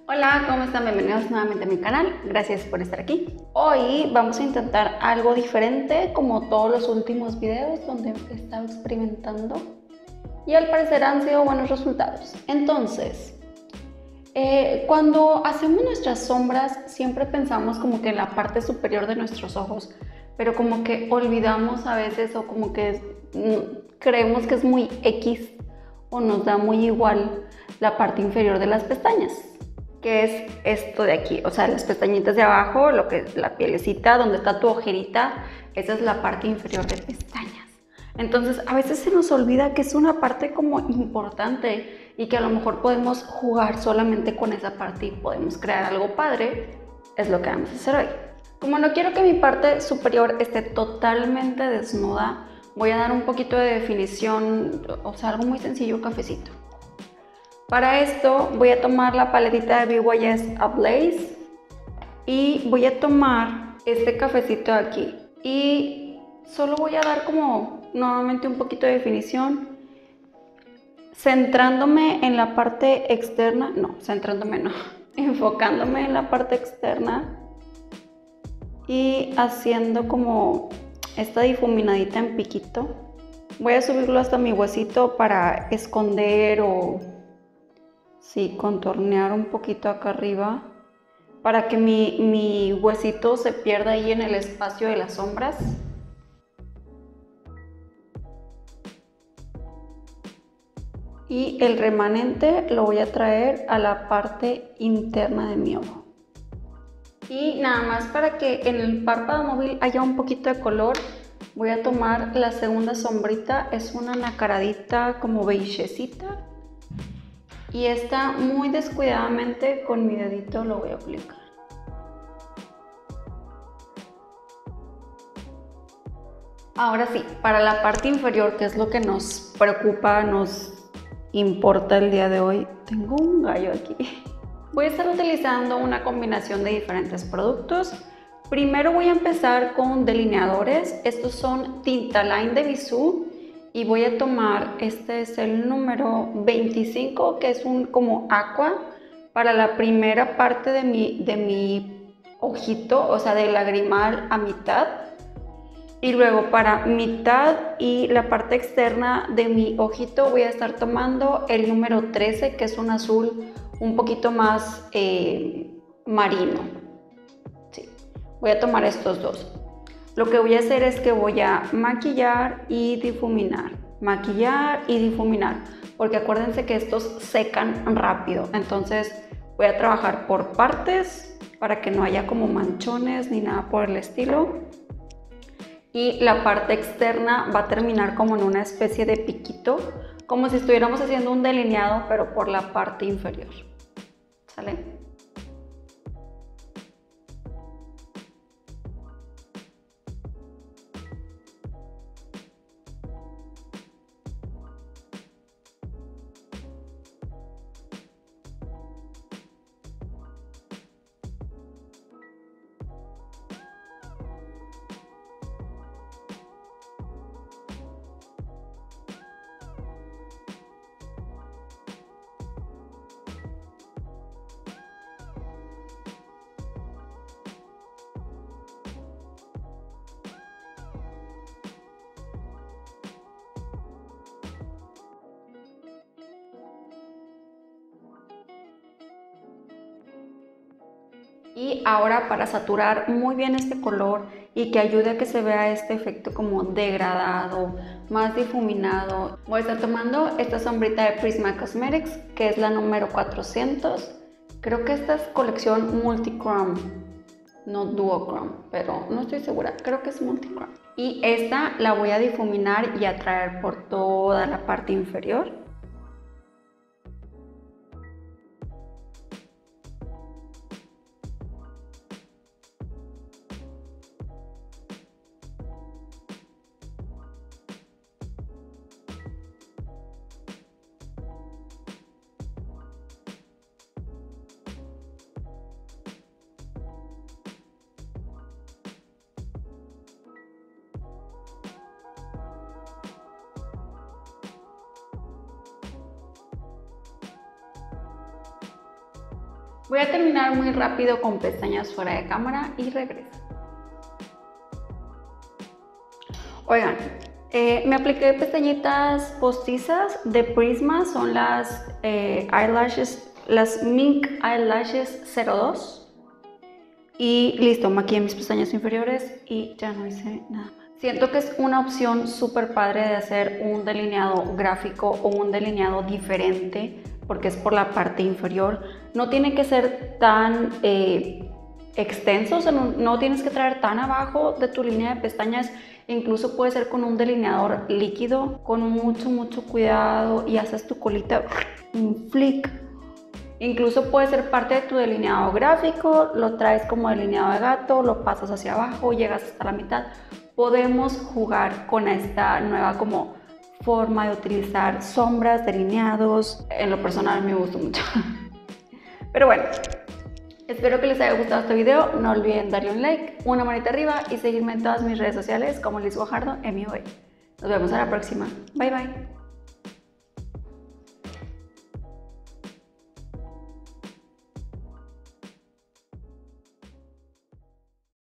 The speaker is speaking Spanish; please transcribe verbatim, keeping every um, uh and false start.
Hola, ¿cómo están? Bienvenidos nuevamente a mi canal. Gracias por estar aquí. Hoy vamos a intentar algo diferente como todos los últimos videos donde he estado experimentando y al parecer han sido buenos resultados. Entonces, eh, cuando hacemos nuestras sombras siempre pensamos como que en la parte superior de nuestros ojos, pero como que olvidamos a veces o como que mm, creemos que es muy X o nos da muy igual la parte inferior de las pestañas, que es esto de aquí, o sea, las pestañitas de abajo, lo que es la pielecita, donde está tu ojerita, esa es la parte inferior de pestañas. Entonces, a veces se nos olvida que es una parte como importante y que a lo mejor podemos jugar solamente con esa parte y podemos crear algo padre, es lo que vamos a hacer hoy. Como no quiero que mi parte superior esté totalmente desnuda, voy a dar un poquito de definición, o sea, algo muy sencillo, cafecito. Para esto voy a tomar la paletita de B Y S Ablaze y voy a tomar este cafecito de aquí y solo voy a dar como nuevamente un poquito de definición, centrándome en la parte externa, no, centrándome no, enfocándome en la parte externa y haciendo como esta difuminadita en piquito. Voy a subirlo hasta mi huesito para esconder o sí, contornear un poquito acá arriba para que mi, mi huesito se pierda ahí en el espacio de las sombras. Y el remanente lo voy a traer a la parte interna de mi ojo. Y nada más para que en el párpado móvil haya un poquito de color, voy a tomar la segunda sombrita, es una nacaradita como beigecita. Y esta muy descuidadamente con mi dedito lo voy a aplicar. Ahora sí, para la parte inferior, que es lo que nos preocupa, nos importa el día de hoy, tengo un gallo aquí. Voy a estar utilizando una combinación de diferentes productos. Primero voy a empezar con delineadores. Estos son Tintaline de Bisú y voy a tomar, este es el número veinticinco, que es un como aqua para la primera parte de mi, de mi ojito, o sea, del lagrimal a mitad. Y luego para mitad y la parte externa de mi ojito voy a estar tomando el número trece, que es un azul un poquito más eh, marino. Sí, voy a tomar estos dos. Lo que voy a hacer es que voy a maquillar y difuminar. Maquillar y difuminar. Porque acuérdense que estos secan rápido. Entonces voy a trabajar por partes para que no haya como manchones ni nada por el estilo. Y la parte externa va a terminar como en una especie de piquito, como si estuviéramos haciendo un delineado, pero por la parte inferior. ¿Sale? Y ahora, para saturar muy bien este color y que ayude a que se vea este efecto como degradado, más difuminado, voy a estar tomando esta sombrita de Prisma Cosmetics, que es la número cuatrocientos. Creo que esta es colección Multichrome, no Duochrome, pero no estoy segura, creo que es Multichrome. Y esta la voy a difuminar y a traer por toda la parte inferior. Voy a terminar muy rápido con pestañas fuera de cámara y regreso. Oigan, eh, me apliqué pestañitas postizas de Prisma, son las eh, eyelashes, las Mink Eyelashes cero dos. Y listo, maquillé mis pestañas inferiores y ya no hice nada más. Siento que es una opción súper padre de hacer un delineado gráfico o un delineado diferente porque es por la parte inferior. No tiene que ser tan eh, extenso, o sea, no, no tienes que traer tan abajo de tu línea de pestañas. Incluso puede ser con un delineador líquido, con mucho, mucho cuidado y haces tu colita un flick. Incluso puede ser parte de tu delineado gráfico, lo traes como delineado de gato, lo pasas hacia abajo, llegas hasta la mitad. Podemos jugar con esta nueva como forma de utilizar sombras, delineados. En lo personal me gustó mucho. Pero bueno, espero que les haya gustado este video. No olviden darle un like, una manita arriba y seguirme en todas mis redes sociales como Liz Guajardo M V. Nos vemos a la próxima. Bye bye.